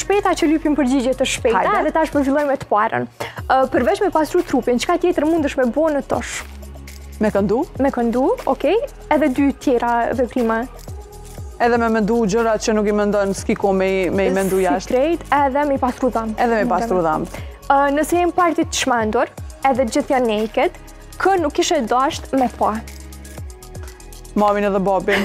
shpejta që lypim përgjigje të shpejta dhe tash po fillojmë me të parën. Përveç me pastru trupin, çka tjetër mundesh me bo në tosh? Me këndu? Me këndu, okej. Edhe dy tjera veprima. Edhe me mendu gjërat që nuk i mendon s'ki ko me i mendu jashtë. Si krejt, edhe me pastru dhamë. Edhe me pastru dhamë. Nëse jem partit të shmendur, edhe gjithë janë naked, kë nuk ishe dasht me pa? Mamin edhe babin.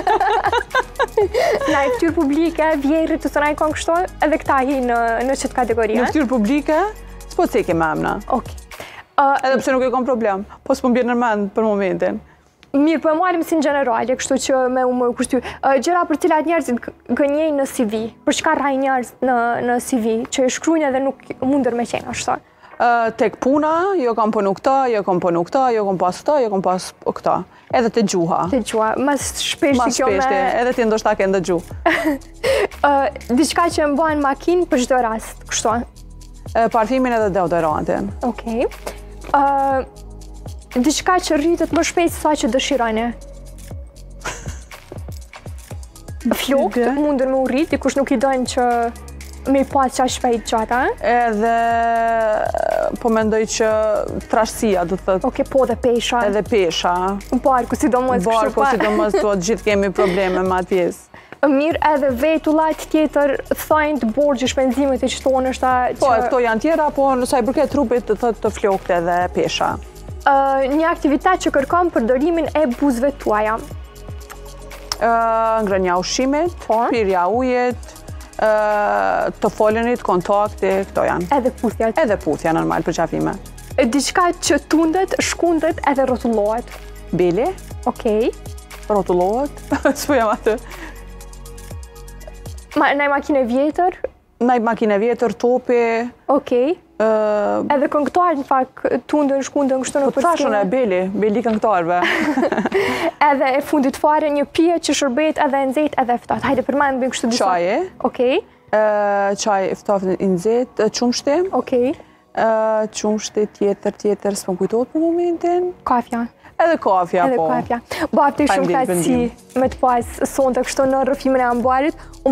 Na i ftyrë publike, vjerrit të sënaj kanë kështu, edhe këta hi në qëtë kategoria. Në ftyrë publike, s'po ceke me emna. Okej. Edhe pse nuk e kom problem, po s'po m'bjen në mend për momentin. Mirë, po e marim si në generale, kështu që me u më kushty. Gjëra për cilat njerëzit gënjejnë në CV, për çka rraj njerëz në CV, që e shkruajnë edhe nuk mundër me qenë ashtu. Tek puna, jo kam punu këta, jo kam punu këta, jo kam pas këta, jo kam pas këta. Edhe te gjuha. Te gjuha, mas shpesh Mas shpeshti, edhe ti ndoshta ke ndëgju. Diçka që më bën makinë për çdo rast, kështu. Parfimin edhe deodorantin. Okej. Diçka që rritet më shpejt sa që dëshironi. Flokët mundën me u rrit, dikush nuk i dojnë që me i pas qa shpejt gjata. Edhe po mendoj që trashësia, do të thëtë. Okej, po dhe pesha. Edhe pesha. Barku, sidomos kështu. Barku, sidomos të gjithë kemi probleme me atë pjesë. Mirë, edhe vetullat tjetër thajnë të borgjë shpenzimet e qëto nështë që... Po, këto janë tjera, po nësa i përket trupit të thëtë të flokët edhe pesha. Një aktivitet që kërkom përdorimin e buzëve tuaja. Ngrënia ushqimit, pirja ujit, të folënit, kontakti, këto janë. Edhe puthjat. Edhe puthja, normal, për qafime. Diçka që tundet, shkundet edhe rotullohet. Bili. Okej. Rotullohet. S'po jam atë. Naj makine vjetër? Naj makine vjetër, topi. Okej. Edhe këngëtarë në fakt tunden, shkunden, kështu në përskine. Po të thashën e Bili këngëtarëve. Edhe e fundit fare një pije që shërbet edhe nxehtë edhe ftohtë. Hajde përmend bëjmë kështu disa. Qaje. Okej. Qaj ftohtë i nxehtë, qumshti. Okej. Qumshti tjetër, s'po kujtohet për momentin. Kafja. Edhe kafja, po. Edhe kafja. Bafti shumë kësi me të pas sonte kështu në rrëfimin e ambarit.